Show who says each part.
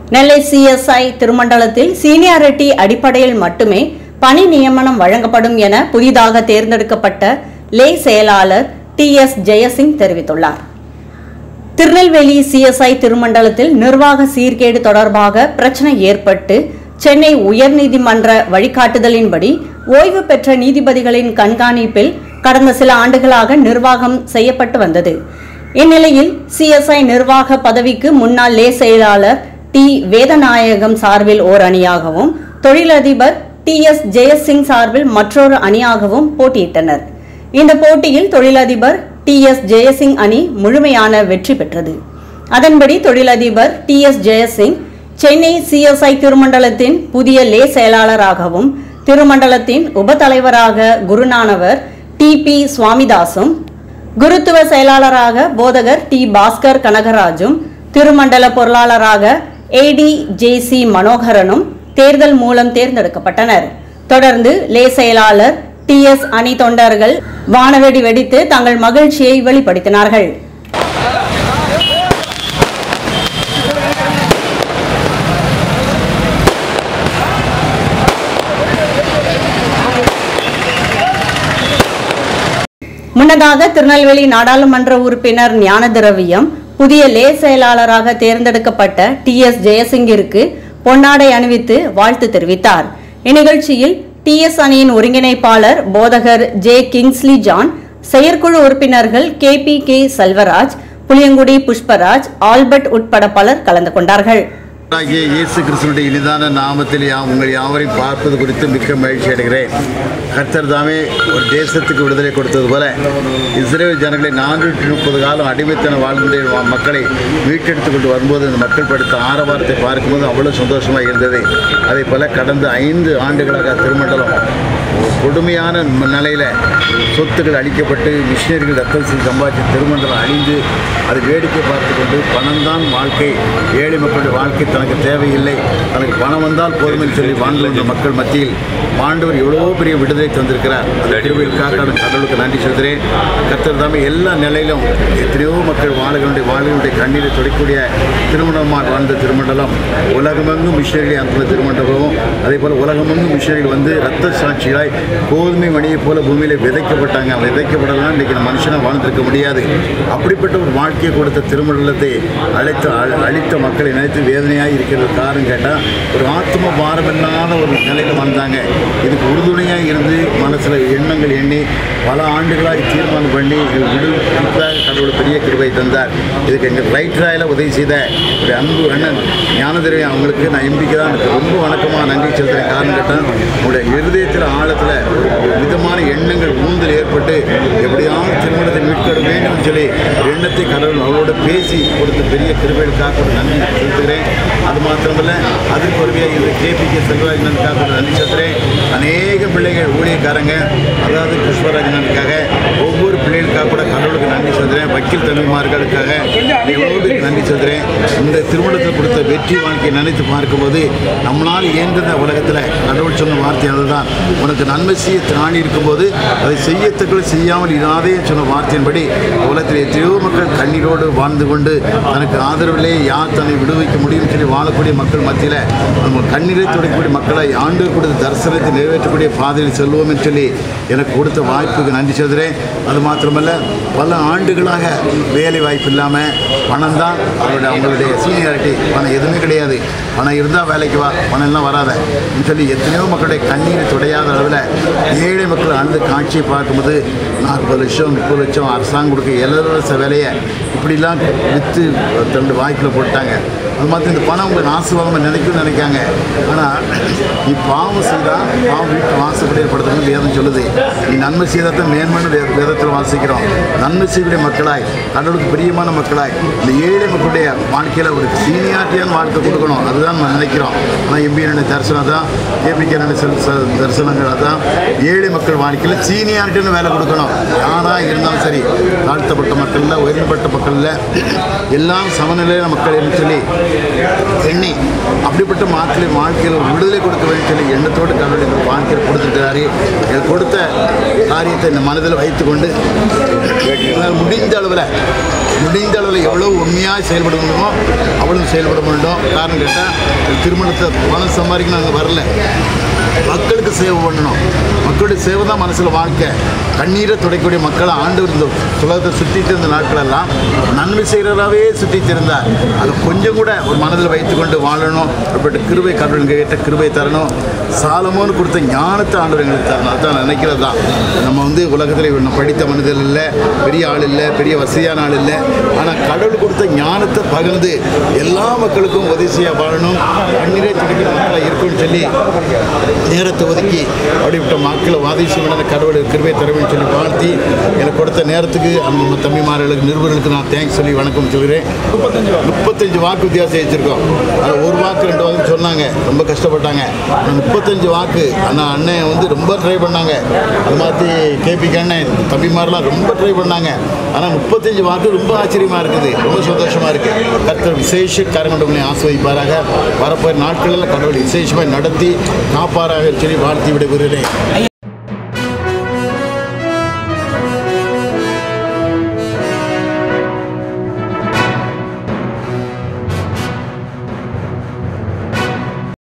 Speaker 1: நெல்லை CSI திருமண்டலத்தில் seniority அடிப்படையில் மட்டுமே பணி நியமனம் வழங்கப்படும் என புதிதாக தேர்ந்தெடுக்கப்பட்ட லே செயலாளர் TS ஜெயசிங் தெரிவித்துள்ளார். திருநெல்வேலி சிஎஸ்ஐ திருமண்டலத்தில் நிர்வாக சீர்கேடு தொடர்பாக பிரச்சனை ஏற்பட்டு சென்னை உயர்நீதிமன்ற வழிகாட்டுதலின்படி ஓய்வு பெற்ற நீதிபதிகளின் கண்காணிப்பில் கடந்த சில ஆண்டுகளாக நிர்வாகம் செய்யப்பட்டு வந்தது. இந்நிலையில் சிஎஸ்ஐ நிர்வாக பதவிக்கு முன்னாள் லே செயலாளர் டி வேதநாயகம் சார்பில் ஓர் அணியாகவும் தொழிலதிபர் TS ஜெயசிங் சார்பில் மற்றொரு அணியாகவும் போட்டியிட்டனர். இந்த போட்டியில் தொழிலதிபர் TS ஜெயசிங் அணி முழுமையான வெற்றி பெற்றது. அதன்படி தொழிலதிபர் TS ஜெயசிங் சென்னை சிஎஸ்ஐ திருமண்டலத்தின் புதிய லே செயலாளராகவும் திருமண்டலத்தின் உபதலைவராக குருநானவர் TP சுவாமிதாசும் குருத்துவ செயலாளராக போதகர் T பாஸ்கர் கனகராஜும் திருமண்டல பொருளாளராக ADJC மனோகரனும் தேர்தல் மூலம் தேர்ந்தெடுக்கப்பட்டனர். தொடர்ந்து லே செயலாளர் TS அணி தொண்டர்கள் வானவெடி வெடித்து தங்கள் மகிழ்ச்சியை வெளிப்படுத்தினார்கள். முன்னதாக திருநெல்வேலி நாடாளுமன்ற உறுப்பினர் ஞானதிரவியம் புதிய லே செயலாளராக தேர்ந்தெடுக்கப்பட்ட TS ஜெயசிங்கிற்கு பொன்னாடை அணிவித்து வாழ்த்து தெரிவித்தார். இந்நிகழ்ச்சியில் TS அணியின் ஒருங்கிணைப்பாளர் போதகர் J கிங்ஸ்லி ஜான், செயற்குழு உறுப்பினர்கள் KPK செல்வராஜ், புளியங்குடி புஷ்பராஜ், ஆல்பர்ட் உட்பட பலர் கலந்து கொண்டார்கள்.
Speaker 2: இயேசு கிறிஸ்துவின் இனிதான நாமத்தில் உங்கள் யாவரையும் பார்ப்பது குறித்து மிக்க மகிழ்ச்சி அடைகிறேன். கர்த்தர் தாமே ஒரு தேசத்துக்கு விடுதலை கொடுத்தது போல இஸ்ரேல் ஜனங்களை 430 காலம் அடிமைத்தன வாழ்ந்த மக்களை மீட்டெடுத்து கொண்டு வரும்போது இந்த மக்கள் படுத்த ஆரவாரத்தை பார்க்கும்போது அவ்வளோ சந்தோஷமாக இருந்தது. அதே போல் கடந்த 5 ஆண்டுகளாக திருமண்டலம் கொடுமையான நிலையில் சொத்துக்கள் அழிக்கப்பட்டு மிஷினரிகள் ரத்தம் சம்பாதிச்சு திருமண்டலம் அழிந்து அது வேடிக்கை பார்த்து கொண்டு பணம்தான் வாழ்க்கை, ஏழை மக்களுடைய வாழ்க்கை தனக்கு தேவையில்லை, தனக்கு பணம் வந்தால் போதுமென்று சொல்லி வாழ்ந்த மக்கள் மத்தியில் ஆண்டவர் எவ்வளோ பெரிய விடுதலை தந்திருக்கிறார். அந்த திருவிழுக்காக கடவுளுக்கு நன்றி சொல்கிறேன். கர்த்தர் தாமே எல்லா நிலையிலும் எத்தனையோ மக்கள் வாழ்களுடைய கண்ணீரை தொடக்கூடிய திருமணமாக வாழ்ந்த திருமண்டலம் உலகமெங்கும் மிஷினரிகள் அந்த திருமண்டலமும் அதே போல் உலகமெங்கும் மிஷினரிகள் வந்து ரத்த சாட்சிகளாய் கோதுமை மணியை போல பூமியில் விதைக்கப்பட்டாங்க. விதைக்கப்படலாம் இன்றைக்கி மனுஷனாக வாழ்ந்திருக்க முடியாது. அப்படிப்பட்ட ஒரு வாழ்க்கையை கொடுத்த திருமண்டலத்தை அழித்த மக்களை நினைத்து வேதனையாக இருக்கிறது. காரணம் கேட்டால் ஒரு ஆத்ம பாரமில்லாத ஒரு நிலையில் வாழ்ந்தாங்க. இதுக்கு உறுதுணையாக இருந்து மனசில் எண்ணங்கள் எண்ணி பல ஆண்டுகளாக தீர்மானம் பண்ணி விடுவித்தாக கடவுள் பெரிய கிருபை தந்தார். இதுக்கு எங்கள் ரைட்டராயில் உதவி செய்த ஒரு அன்பு அண்ணன் ஞானதிரவியம் அவங்களுக்கு நான் எம்பிக்கு தான் எனக்கு ரொம்ப வணக்கமாக நன்றி செலுத்துகிறேன். காரணம் கேட்டால் உங்களுடைய இருதயத்தில் ஆழத்தில் விதமான எண்ணங்கள் ஊந்தல் ஏற்பட்டு எப்படியாவது திருமணத்தை மீட்க வேண்டும் சொல்லி ஒரு எண்ணத்தை கடவுள் அவளோட பேசி கொடுத்த பெரிய கிருபைகளுக்காக ஒரு நன்றி செலுத்துகிறேன். அது மாத்திரமல்ல அதுக்கு உதவியாக இந்த KPK செல்வராஜனுக்காக ஒரு நன்றி செலுத்துகிறேன். அநேக பிள்ளைகள் ஊழியக்காரங்க அதாவது புஷ்பராஜனுக்காக ஒவ்வொரு பிள்ளைகளுக்காக கூட கடவுளுக்கு நன்றி செலுத்துகிறேன். வக்கீல் தம்பிமார்களுக்காக நன்றி செலுத்துகிறேன். இந்த திருமணத்தில் கொடுத்த வெற்றி வாழ்க்கையை நினைத்து பார்க்கும்போது நம்மளால் இயன்ற உலகத்தில் கடவுள் சொன்ன வார்த்தை அதுதான், உனக்கு நன்மை செய்ய திராணி இருக்கும்போது அதை செய்யத்தக்க செய்யாமல் இராதே சொன்ன வார்த்தையின்படி உலகத்தில் எத்தனையோ மக்கள் கண்ணீரோடு வாழ்ந்து கொண்டு தனக்கு ஆதரவிலே யார் தன்னை விடுவிக்க முடியும் சொல்லி வாழக்கூடிய மக்கள் மத்தியில் நம்ம கண்ணீரை துடைக்கக்கூடிய மக்களை ஆண்டு கொடுத்த தரிசனத்தை நிறைவேற்றக்கூடிய பாதையில் செல்வோம் என்று சொல்லி எனக்கு கொடுத்த வாய்ப்புக்கு நன்றி சொல்கிறேன். அது மாத்திரமல்ல பல ஆண்டுகளாக வேலை வாய்ப்பு இல்லாமல் பணம் தான் அவங்களுடைய சீனியாரிட்டி, பணம் எதுவுமே கிடையாது, பணம் இருந்தால் வேலைக்கு வா, பணம் எல்லாம் வராத சொல்லி எத்தனையோ மக்களுடைய கண்ணீரை துடையாத அளவில் ஏழை மக்கள் அந்த காட்சியை பார்க்கும்போது 40 லட்சம் 30 லட்சம் அரசாங்கம் கொடுக்க இலவச வேலையை இப்படிலாம் விற்று தன்னுடைய வாய்ப்பில் போட்டாங்க. அது மாதிரி இந்த பணம் உங்களுக்கு ஆசீர்வாதமாக நினைக்காங்க. ஆனால் நீ பாவம் செய்தால் பாவம் வீட்டு வாசப்படி ஏற்படுத்தணும் வேதம் சொல்லுது. நீ நன்மை செய்தால் தான் மேன்மனு வேதத்தில் வாசிக்கிறோம். நன்மை செய்யக்கூடிய மக்களாய் கடவுளுக்கு பிரியமான மக்களாய் இந்த ஏழை மக்களுடைய வாழ்க்கையில் ஒரு சீனியாரிட்டியான வாழ்க்கை கொடுக்கணும், அதுதான் நம்ம நினைக்கிறோம். ஆனால் எம்பியனுடைய தரிசனம் தான், KPK தரிசனங்கள் தான் ஏழை மக்கள் வாழ்க்கையில் சீனியாரிட்டின்னு வேலை கொடுக்கணும். யாராக இருந்தாலும் சரி, தாழ்த்தப்பட்ட மக்களில் உயர்ந்தப்பட்ட மக்களில் எல்லாம் சமநிலையான மக்கள் என்று சொல்லி எண்ணி அப்படிப்பட்ட வாழ்க்கையில் ஒரு விடுதலை கொடுக்க வேண்டும் சொல்லி எண்ணத்தோடு கடவுள் வாழ்க்கையில் கொடுத்துருக்கிறாரு. கொடுத்த காரியத்தை இந்த மனதில் வைத்துக்கொண்டு முடிந்த அளவில் எவ்வளோ உண்மையாக செயல்பட முடியுமோ அவ்வளோ செயல்பட வேண்டும். காரணம் கேட்டால் திருமணத்தை பணம் சம்பாதிக்கணும் நாங்கள் வரல, மக்களுக்கு சேவை பண்ணணும். மக்களுடைய சேவை தான் மனசில் வாழ்க்கை. கண்ணீரை துடைக்கக்கூடிய மக்களை ஆண்டவர் இந்த உலகத்தை சுற்றிட்டு இருந்த நாட்களெல்லாம் நன்மை செய்கிறவராகவே சுற்றிட்டு இருந்தார். அதை கொஞ்சம் கூட ஒரு மனதில் வைத்துக்கொண்டு வாழணும். அப்படிப்பட்ட கிருபை கடவுள் கேட்ட கிருபை தரணும். சாலமோன்னு கொடுத்த ஞானத்தை ஆண்டவர் எங்களுக்கு தரணும். அதுதான் நான் நினைக்கிறது தான். நம்ம உலகத்தில் படித்த மனிதர் இல்லை, பெரிய ஆள் இல்லை, பெரிய வசதியான ஆள் இல்லை. ஆனால் கடவுள் கொடுத்த ஞானத்தை பகிர்ந்து எல்லா மக்களுக்கும் உதவியாக வாழணும். கண்ணீரை துடைக்கிற மக்களை இருக்குன்னு சொல்லி நேரத்தை ஒதுக்கி அப்படிப்பட்ட மக்களை வாதிச்சு விட கடவுள் கிருபை தரவேன்னு சொல்லி வாழ்த்தி எனக்கு கொடுத்த நேரத்துக்கு அந்த தம்பிமார்களுக்கு நிருபர்களுக்கு நான் தேங்க்ஸ் சொல்லி வணக்கம் சொல்கிறேன். 35 வாக்கு வித்தியாசம் வச்சுருக்கோம். அதில் ஒரு வாக்கு 2 வாக்கு சொன்னாங்க, ரொம்ப கஷ்டப்பட்டாங்க. 35 வாக்கு அண்ணன் ரொம்ப ட்ரை பண்ணாங்க. அது மாதிரி கேபி அண்ணன் தம்பிமாரெலாம் ரொம்ப ட்ரை பண்ணாங்க. ஆனால் 35 வாக்கு ரொம்ப ஆச்சரியமாக இருக்குது, ரொம்ப சந்தோஷமாக இருக்குது. கர்த்தர் விசேஷ காரியங்களை ஆஸ்வதிப்பாராக. வரப்போகிற நாட்களில் கடவுள் விசேஷமாக நடத்தி காப்பாராக சொல்லி வாழ்த்தி விடைபெறுகிறேன்.